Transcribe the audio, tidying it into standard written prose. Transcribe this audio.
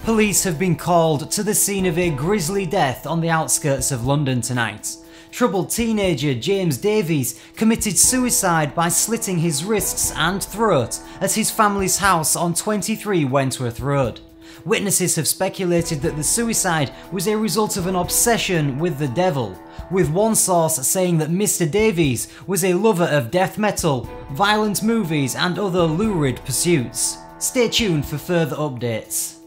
Police have been called to the scene of a grisly death on the outskirts of London tonight. Troubled teenager James Davies committed suicide by slitting his wrists and throat at his family's house on 23 Wentworth Road. Witnesses have speculated that the suicide was a result of an obsession with the devil, with one source saying that Mr. Davies was a lover of death metal, violent movies and other lurid pursuits. Stay tuned for further updates.